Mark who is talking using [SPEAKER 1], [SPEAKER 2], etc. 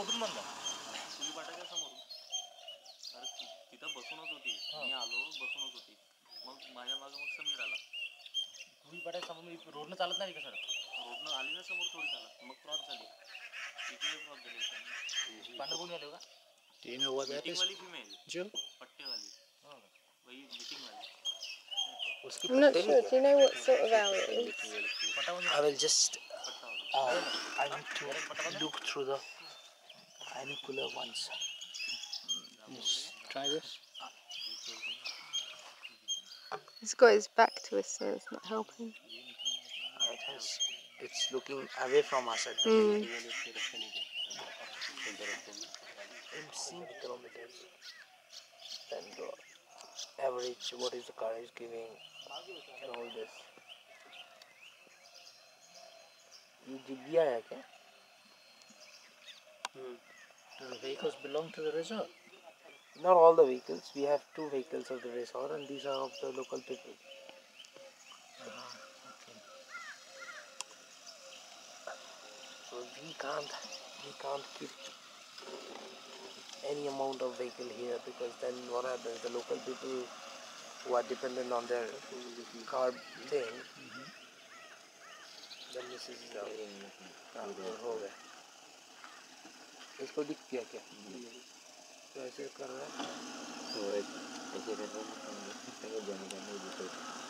[SPEAKER 1] कुठून म्हणता?
[SPEAKER 2] सुली फाटाच्या समोरून. अरे तिथं बसूनच होती, मी आलो बसूनच होती, मग माझ्या मागं मग समीर आला.
[SPEAKER 1] सुली फाटाच्या समोर रोडनं चालत नाही का सर?
[SPEAKER 2] रोडनं आली ना समोर थोडी चालत, मग क्रॉस झाली, इकडे क्रॉस झाली.
[SPEAKER 1] पांढर कोणी आले का?
[SPEAKER 2] मीटिंगवाली फिमेल
[SPEAKER 3] जो
[SPEAKER 2] पट्टेवाली, वही मीटिंगवाली.
[SPEAKER 4] I'm not sure. Do you know what sort of owl it is?
[SPEAKER 3] I will just
[SPEAKER 2] पट्टावाली.
[SPEAKER 3] I need to look through the binocular ones. Just try this.
[SPEAKER 4] It's got its back to us, so it's not helping.
[SPEAKER 3] It's looking away from us at the in sync kilometers. Then the average, what is the car is giving, and all this. ये जिग्गिया है क्या?
[SPEAKER 1] The vehicles belong to the resort.
[SPEAKER 3] Not all the vehicles. We have 2 vehicles of the resort, and these are of the local people.
[SPEAKER 1] Okay.
[SPEAKER 3] So we can't keep any amount of vehicle here, because then what happens? The local people who are dependent on their car thing, then this is हो गया. इसको दिख गया क्या? तो ऐसे कर रहा है.